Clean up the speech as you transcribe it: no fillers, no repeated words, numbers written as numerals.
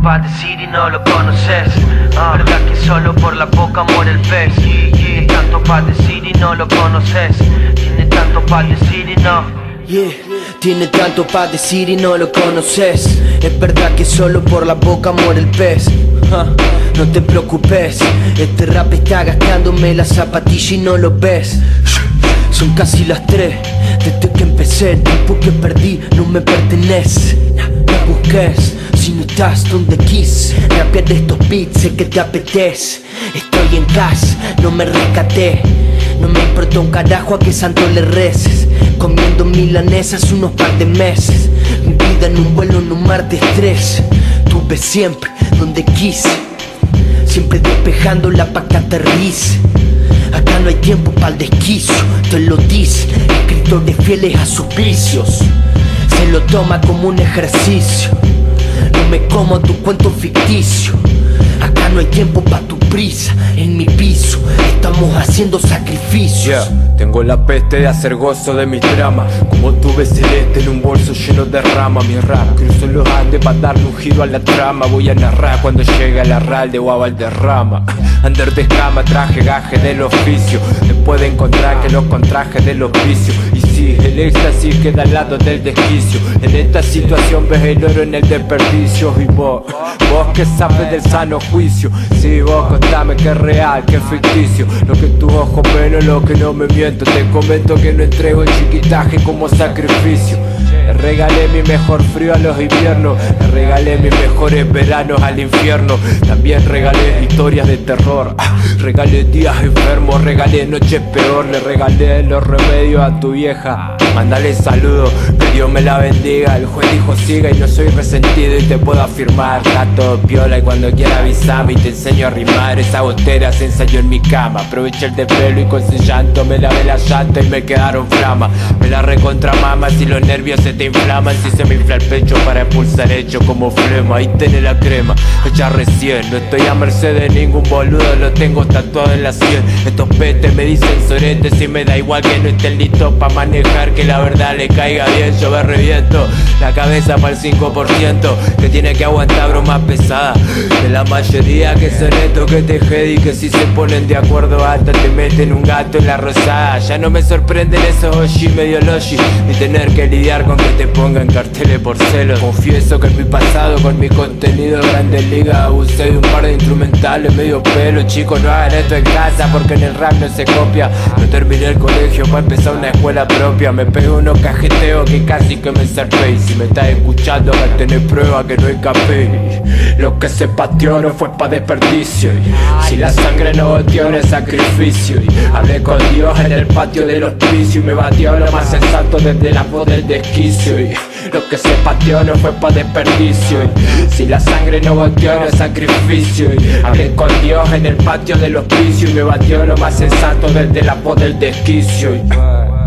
pa' decir y no lo conoces. Verdad que solo por la boca muere el pez. Tiene tanto pa' decir y no lo conoces. Tiene tanto pa' decir y no. Tiene tanto pa' decir y no lo conoces. Es verdad que solo por la boca muere el pez. No te preocupes, este rap está gastándome la zapatilla y no lo ves. Son casi las 3, desde que empecé. El tiempo que perdí no me pertenece. No busques, si no estás donde quise. Rapear de estos beats, sé que te apetece. Estoy en casa, no me rescaté. No me importa un carajo a que santo le reces. Comiendo milanesas unos par de meses. Mi vida en un vuelo en un mar de estrés. Tuve siempre donde quise, siempre despejándola pa' que aterrice. Acá no hay tiempo pa'l desquicio, te lo dice escritores fieles a sus vicios. Se lo toma como un ejercicio. No me como tu cuento ficticio. Acá no hay tiempo pa' tu prisa. En mi piso estamos haciendo sacrificios. Tengo la peste de hacer gozo de mis dramas. Como tuve celeste en un bolso lleno de rama. Mi rap cruzo los Andes para darle un giro a la trama. Voy a narrar cuando llegue a la Arralde o a Valderrama. Ander de escama, traje gaje del oficio. Después de encontrar que los contrajes de los vicios. Y sí, el éxtasis queda al lado del desquicio. En esta situación ves el oro en el desperdicio. Y vos que sabes del sano juicio. Sí, vos contame que es real, que es ficticio. Lo que tus ojos ven es lo que no me miento. Te comento que no entrego el chiquitaje como sacrificio. Le regalé mi mejor frío a los inviernos. Le regalé mis mejores veranos al infierno. También regalé historias de terror. Regalé días enfermos, regalé noches peor. Le regalé los remedios a tu vieja. Mándale saludos, que Dios me la bendiga. El juez dijo siga y no soy resentido y te puedo afirmar. Está todo piola y cuando quiera avisame y te enseño a rimar. Esa gotera se ensayó en mi cama. Aproveché el desvelo y con ese llanto me lavé la llanta y me quedaron flamas. Me la recontra mama si los nervios se te inflaman. Si se me infla el pecho para expulsar hecho como flema. Ahí tenés la crema, hecha recién. No estoy a merced de ningún boludo, lo tengo tatuado en la sien. Estos petes me dicen soretes y me da igual que no estén listos pa' manejar. Que la verdad le caiga bien, yo me reviento la cabeza para el 5% que tiene que aguantar bromas pesadas de la mayoría que son estos que te jedi. Que si se ponen de acuerdo hasta te meten un gato en la rosada. Ya no me sorprenden esos oshi medio loshi ni tener que lidiar con que te pongan carteles por celos. Confieso que en mi pasado con mi contenido Grandes Ligas abusé de un par de instrumentales medio pelo. Chicos, no hagan esto en casa porque en el rap no se copia. No terminé el colegio para empezar una escuela propia. Me pegué unos cajeteos que casi que me zarpé. Y si me estás escuchando va a tener prueba que no escapé. Lo que se pateó no fue pa' desperdicio. Si la sangre no goteó no es sacrificio. Hablé con Dios en el patio del hospicio y me batió lo más sensato desde la voz del desquicio. Lo que se pateó no fue pa' desperdicio. Si la sangre no goteó no es sacrificio. Hablé con Dios en el patio del hospicio y me batió lo más sensato desde la voz del desquicio.